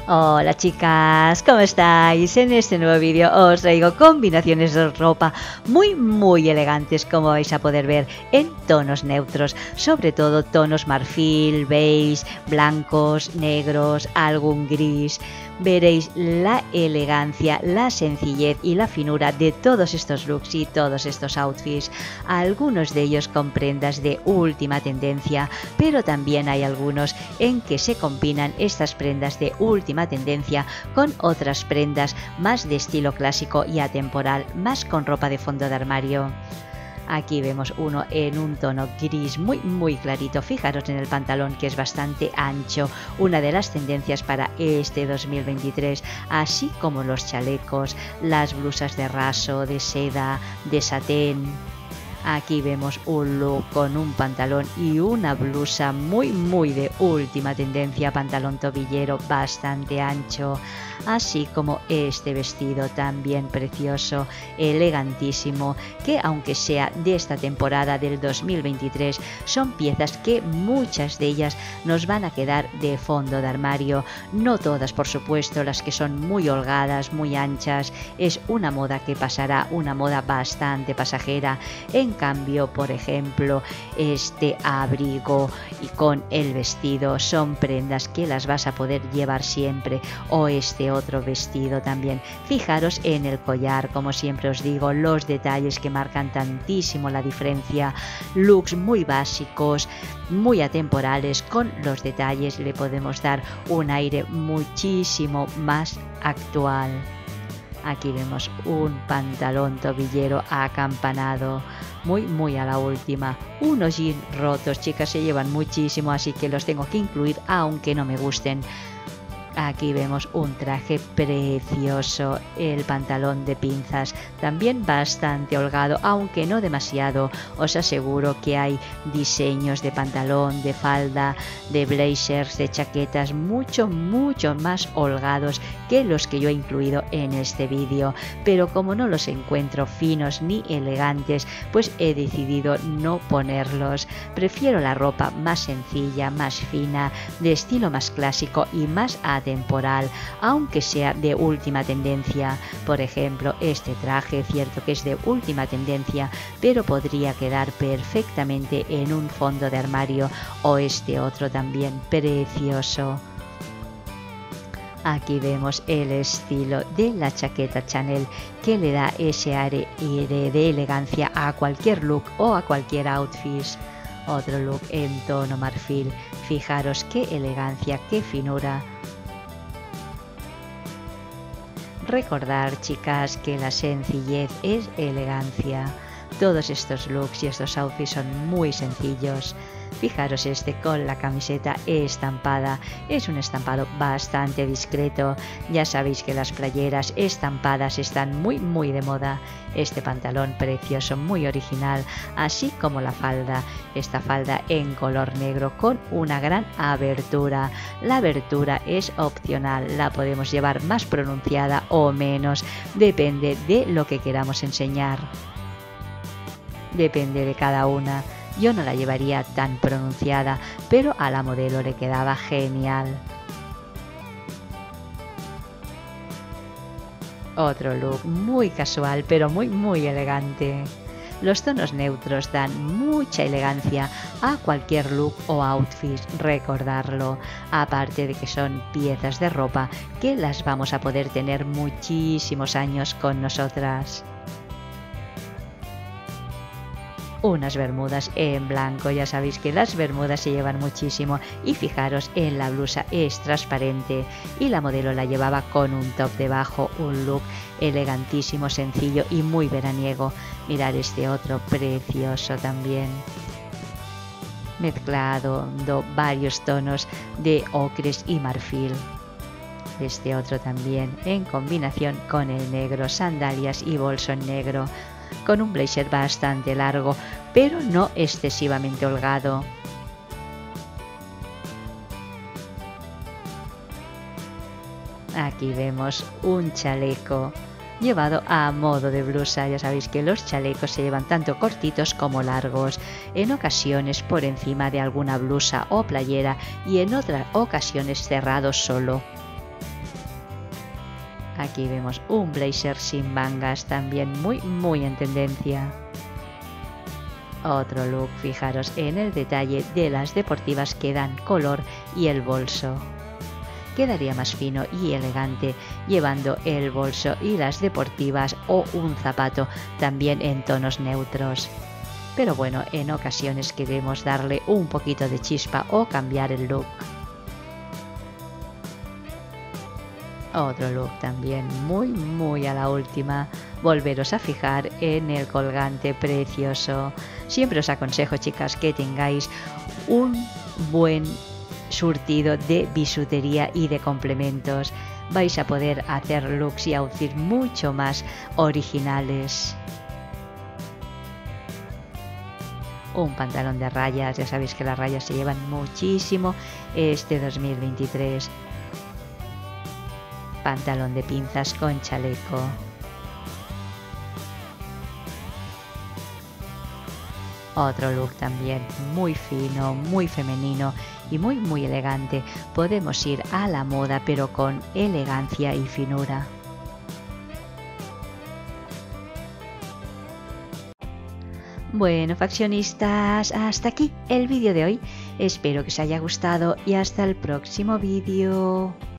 Hola chicas, ¿cómo estáis? En este nuevo vídeo os traigo combinaciones de ropa muy elegantes, como vais a poder ver, en tonos neutros, sobre todo tonos marfil, beige, blancos, negros, algún gris. Veréis la elegancia, la sencillez y la finura de todos estos looks y todos estos outfits, algunos de ellos con prendas de última tendencia, pero también hay algunos en que se combinan estas prendas de última tendencia con otras prendas más de estilo clásico y atemporal, más con ropa de fondo de armario. Aquí vemos uno en un tono gris muy clarito. Fijaros en el pantalón, que es bastante ancho, una de las tendencias para este 2023, así como los chalecos, las blusas de raso, de seda, de satén. Aquí vemos un look con un pantalón y una blusa muy de última tendencia, pantalón tobillero bastante ancho, así como este vestido también precioso, elegantísimo, que aunque sea de esta temporada del 2023, son piezas que muchas de ellas nos van a quedar de fondo de armario. No todas, por supuesto, las que son muy holgadas, muy anchas, es una moda que pasará, una moda bastante pasajera. En cambio, por ejemplo, este abrigo y con el vestido son prendas que las vas a poder llevar siempre, o este otro vestido también. Fijaros en el collar, como siempre os digo, los detalles que marcan tantísimo la diferencia. Looks muy básicos, muy atemporales, con los detalles le podemos dar un aire muchísimo más actual. Aquí vemos un pantalón tobillero acampanado, muy a la última. Unos jeans rotos, chicas, se llevan muchísimo, así que los tengo que incluir aunque no me gusten. Aquí vemos un traje precioso, el pantalón de pinzas, también bastante holgado, aunque no demasiado. Os aseguro que hay diseños de pantalón, de falda, de blazers, de chaquetas mucho más holgados que los que yo he incluido en este vídeo, pero como no los encuentro finos ni elegantes, pues he decidido no ponerlos. Prefiero la ropa más sencilla, más fina, de estilo más clásico y más temporal, aunque sea de última tendencia. Por ejemplo, este traje, cierto que es de última tendencia, pero podría quedar perfectamente en un fondo de armario, o este otro también precioso. Aquí vemos el estilo de la chaqueta Chanel, que le da ese aire de elegancia a cualquier look o a cualquier outfit. Otro look en tono marfil. Fijaros qué elegancia, qué finura. Recordar, chicas, que la sencillez es elegancia. Todos estos looks y estos outfits son muy sencillos. Fijaros este con la camiseta estampada, es un estampado bastante discreto. Ya sabéis que las playeras estampadas están muy de moda. Este pantalón precioso, muy original, así como la falda. Esta falda en color negro con una gran abertura. La abertura es opcional, la podemos llevar más pronunciada o menos, depende de lo que queramos enseñar. Depende de cada una. Yo no la llevaría tan pronunciada, pero a la modelo le quedaba genial. Otro look muy casual, pero muy elegante. Los tonos neutros dan mucha elegancia a cualquier look o outfit, recordarlo. Aparte de que son piezas de ropa que las vamos a poder tener muchísimos años con nosotras. Unas bermudas en blanco, ya sabéis que las bermudas se llevan muchísimo, y fijaros en la blusa, es transparente y la modelo la llevaba con un top debajo, un look elegantísimo, sencillo y muy veraniego. Mirad este otro precioso también, mezclado varios tonos de ocres y marfil. Este otro también en combinación con el negro, sandalias y bolso en negro, con un blazer bastante largo, pero no excesivamente holgado. Aquí vemos un chaleco llevado a modo de blusa. Ya sabéis que los chalecos se llevan tanto cortitos como largos, en ocasiones por encima de alguna blusa o playera y en otras ocasiones cerrados solo. Aquí vemos un blazer sin mangas, también muy en tendencia. Otro look, fijaros en el detalle de las deportivas que dan color y el bolso. Quedaría más fino y elegante llevando el bolso y las deportivas o un zapato también en tonos neutros. Pero bueno, en ocasiones queremos darle un poquito de chispa o cambiar el look. Otro look también muy a la última. Volveros a fijar en el colgante precioso. Siempre os aconsejo, chicas, que tengáis un buen surtido de bisutería y de complementos. Vais a poder hacer looks y outfits mucho más originales. Un pantalón de rayas, ya sabéis que las rayas se llevan muchísimo este 2023. Pantalón de pinzas con chaleco. Otro look también muy fino, muy femenino y muy elegante. Podemos ir a la moda pero con elegancia y finura. Bueno, faccionistas, hasta aquí el vídeo de hoy. Espero que os haya gustado y hasta el próximo vídeo.